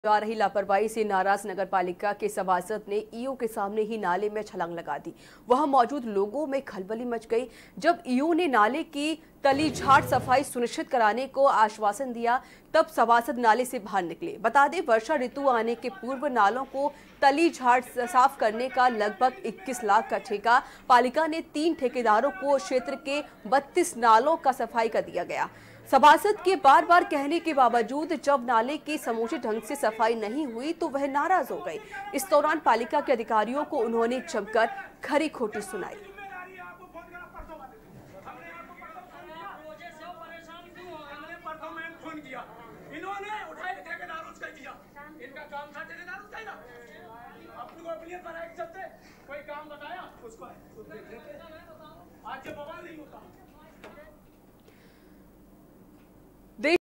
आ रही लापरवाही से नाराज नगर पालिका के सभासद ने ईओ के सामने ही नाले में छलांग लगा दी। वहां मौजूद लोगों में खलबली मच गई जब ईओ ने नाले की तली झाड़ सफाई सुनिश्चित कराने को आश्वासन दिया। तब सभासद नाले से बाहर निकले। बता दें, वर्षा ऋतु आने के पूर्व नालों को तली झाड़ साफ करने का लगभग 21 लाख का ठेका पालिका ने 3 ठेकेदारों को क्षेत्र के 32 नालों का सफाई का दिया गया। सभासद के बार बार कहने के बावजूद जब नाले की समुचित ढंग से सफाई नहीं हुई तो वह नाराज हो गए। इस दौरान पालिका के अधिकारियों को उन्होंने जमकर खरी खोटी सुनाई। इन्होंने उठाए ठेकेदार उसका दिया, इनका काम था ठेकेदार उसका ही ना। अपने को अपनी बनाए के चलते कोई काम बताया उसको आज जब बवाल नहीं होता।